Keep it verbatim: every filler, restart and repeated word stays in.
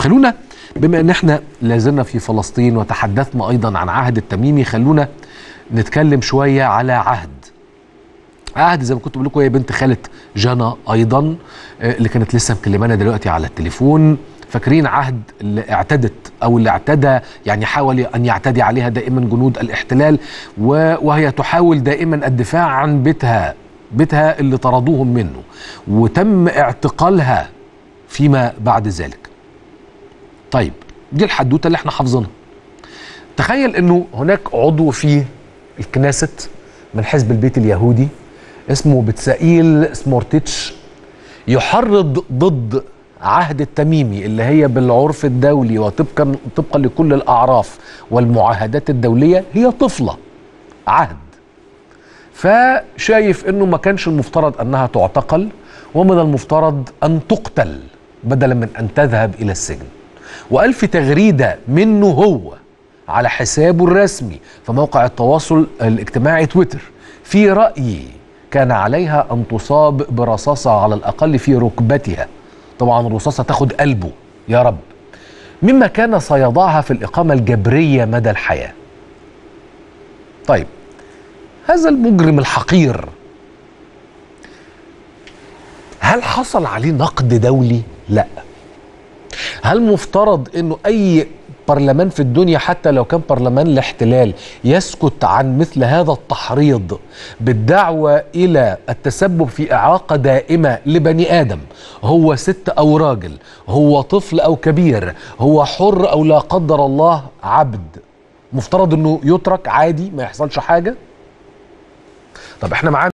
خلونا بما ان احنا لازلنا في فلسطين وتحدثنا ايضا عن عهد التميمي، خلونا نتكلم شويه على عهد عهد زي ما كنت بقول لكم، هي بنت خالة جانا ايضا اللي كانت لسه مكلمانا دلوقتي على التليفون. فاكرين عهد اللي اعتدت او اللي اعتدى، يعني حاول ان يعتدي عليها دائما جنود الاحتلال، وهي تحاول دائما الدفاع عن بيتها بيتها اللي طردوهم منه، وتم اعتقالها فيما بعد ذلك. طيب دي الحدوته اللي احنا حافظينها. تخيل انه هناك عضو في الكنيست من حزب البيت اليهودي اسمه بتسائيل سمورتيتش يحرض ضد عهد التميمي اللي هي بالعرف الدولي وطبقا طبقا لكل الاعراف والمعاهدات الدوليه هي طفله عهد. فشايف انه ما كانش المفترض انها تعتقل، ومن المفترض ان تقتل بدلا من ان تذهب الى السجن. وقال في تغريده منه هو على حسابه الرسمي في موقع التواصل الاجتماعي تويتر: في رأيي كان عليها أن تصاب برصاصة على الأقل في ركبتها، طبعا الرصاصة تاخد قلبه يا رب، مما كان سيضعها في الإقامة الجبرية مدى الحياة. طيب هذا المجرم الحقير هل حصل عليه نقد دولي؟ لا. هل مفترض انه اي برلمان في الدنيا حتى لو كان برلمان الاحتلال يسكت عن مثل هذا التحريض بالدعوة الى التسبب في اعاقة دائمة لبني ادم، هو ست او راجل، هو طفل او كبير، هو حر او لا قدر الله عبد، مفترض انه يترك عادي ما يحصلش حاجة؟ طب احنا معانا